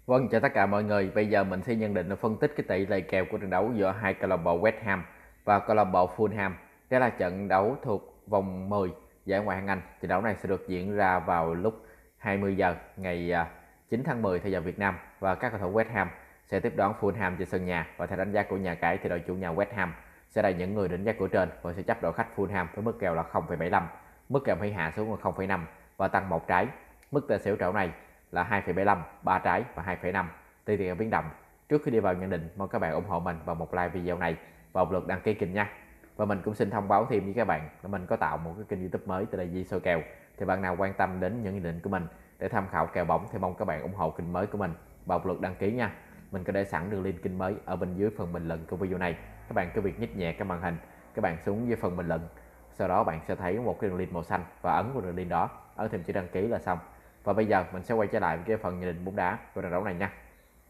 Vâng, chào tất cả mọi người. Bây giờ mình sẽ nhận định và phân tích cái tỷ lệ kèo của trận đấu giữa hai câu lạc bộ West Ham và câu lạc bộ Fulham. Đây là trận đấu thuộc vòng 10 giải Ngoại hạng Anh. Trận đấu này sẽ được diễn ra vào lúc 20 giờ ngày 9 tháng 10 theo giờ Việt Nam và các cầu thủ West Ham sẽ tiếp đón Fulham trên sân nhà. Và theo đánh giá của nhà cái thì đội chủ nhà West Ham sẽ là những người đánh giá của trên và sẽ chấp đội khách Fulham với mức kèo là 0,75. Mức kèo phải hạ xuống là 0,5 và tăng một trái. Mức tài xỉu trận này là 2,75, 3 trái và 2,5 tùy tiện biến động. Trước khi đi vào nhận định, mong các bạn ủng hộ mình bằng một like video này và một lượt đăng ký kênh nha. Và mình cũng xin thông báo thêm với các bạn là mình có tạo một cái kênh YouTube mới tên là Di Soi Kèo. Thì bạn nào quan tâm đến những nhận định của mình để tham khảo kèo bóng thì mong các bạn ủng hộ kênh mới của mình và một lượt đăng ký nha. Mình có để sẵn đường link kênh mới ở bên dưới phần bình luận của video này. Các bạn cứ việc nhích nhẹ cái màn hình, các bạn xuống dưới phần bình luận. Sau đó bạn sẽ thấy một cái đường link màu xanh và ấn vào đường link đó, ấn thêm chữ đăng ký là xong. Và bây giờ mình sẽ quay trở lại với cái phần nhận định bóng đá của trận đấu này nha.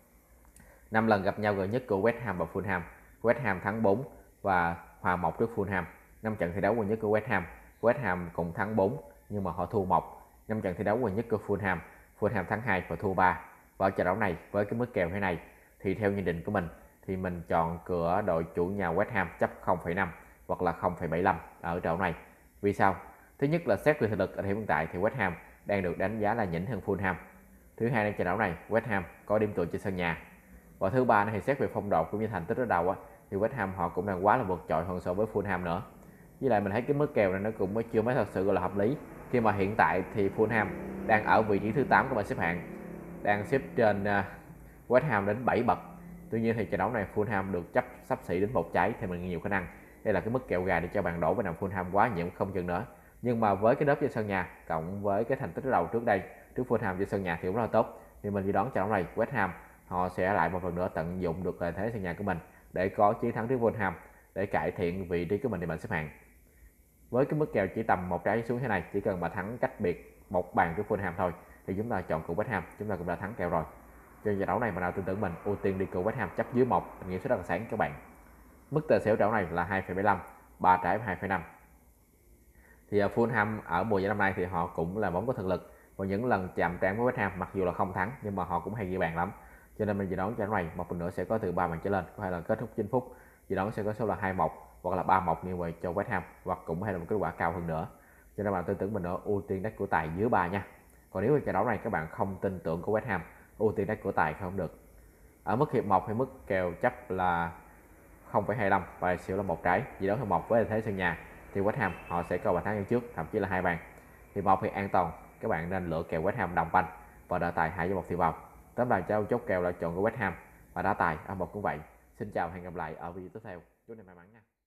5 lần gặp nhau gần nhất của West Ham và Fulham. West Ham thắng 4 và hòa 1 trước Fulham. 5 trận thi đấu gần nhất của West Ham cũng thắng 4 nhưng mà họ thua 1. 5 trận thi đấu gần nhất của Fulham thắng 2 và thua 3. Và ở trận đấu này với cái mức kèo thế này thì theo nhận định của mình thì mình chọn cửa đội chủ nhà West Ham chấp 0,5 hoặc là 0,75 ở trận đấu này. Vì sao? Thứ nhất là xét về thực lực ở hiện tại thì West Ham đang được đánh giá là nhỉnh hơn Fulham. Thứ hai, trong trận đấu này West Ham có điểm tựa trên sân nhà. Và thứ ba thì xét về phong độ cũng như thành tích ở đầu thì West Ham họ cũng đang quá là vượt trội hơn so với Fulham nữa. Với lại mình thấy cái mức kèo này nó cũng chưa mấy thật sự gọi là hợp lý, khi mà hiện tại thì Fulham đang ở vị trí thứ 8 của bảng xếp hạng, đang xếp trên West Ham đến 7 bậc. Tuy nhiên thì trận đấu này Fulham được chấp xấp xỉ đến một trái thì mình nhiều khả năng đây là cái mức kèo gà để cho bạn đổ vào nằm Fulham quá nhiều không chừng nữa. Nhưng mà với cái đớp trên sân nhà cộng với cái thành tích đầu trước đây trước Fulham trên sân nhà thì cũng rất là tốt, thì mình dự đoán trận đấu này West Ham họ sẽ lại một lần nữa tận dụng được lợi thế sân nhà của mình để có chiến thắng trước Fulham để cải thiện vị trí của mình trên bảng xếp hạng. Với cái mức kèo chỉ tầm một trái xuống thế này, chỉ cần mà thắng cách biệt một bàn trước Fulham thôi thì chúng ta chọn cược West Ham, chúng ta cũng đã thắng kèo rồi. Cho trận đấu này mà nào tin tưởng mình ưu tiên đi cược West Ham chấp dưới 1, mình nghĩ sẽ rất là sáng các bạn. Mức tài xỉu trận đấu này là 2,75, 3 trái 2,5. Thì Fulham ở mùa giải năm nay thì họ cũng là bóng có thực lực và những lần chạm trán với West Ham mặc dù là không thắng nhưng mà họ cũng hay ghi bàn lắm, cho nên mình dự đoán trận này một lần nữa sẽ có từ 3 bàn trở lên, có thể là kết thúc 9 phút, dự đoán sẽ có số là 2-1 hoặc là 3-1 như vậy cho West Ham, hoặc cũng hay là một kết quả cao hơn nữa. Cho nên bạn tin tưởng mình nữa ưu tiên đắt của tài dưới 3 nha. Còn nếu trận đấu này các bạn không tin tưởng của West Ham, ưu tiên đắt của tài không được. Ở mức hiệp 1 hay mức kèo chấp là 0,25 và xỉu là một trái, dự đoán hiệp 1 với thế sân nhà thì West Ham họ sẽ có bàn thắng trước, thậm chí là 2 bàn. Thì một thì an toàn, các bạn nên lựa kèo West Ham đồng banh và đá tài 2 với 1 thì vào. Tóm lại cho chốt kèo là chọn của West Ham và đá tài ở một cũng vậy. Xin chào, hẹn gặp lại ở video tiếp theo. Chúc anh may mắn nha.